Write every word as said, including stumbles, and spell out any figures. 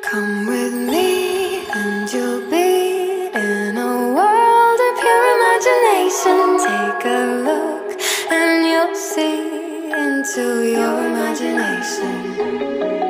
Come with me and you'll be in a world of pure imagination. Take a look and you'll see into your imagination.